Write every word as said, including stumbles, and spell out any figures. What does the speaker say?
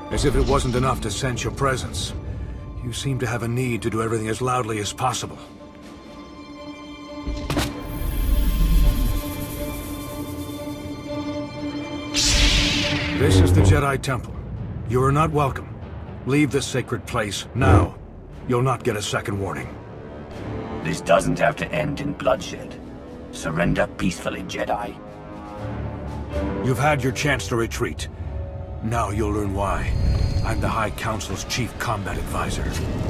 As if it wasn't enough to sense your presence, you seem to have a need to do everything as loudly as possible. This is the Jedi Temple. You are not welcome. Leave this sacred place, now. You'll not get a second warning. This doesn't have to end in bloodshed. Surrender peacefully, Jedi. You've had your chance to retreat. Now you'll learn why. I'm the High Council's chief combat advisor.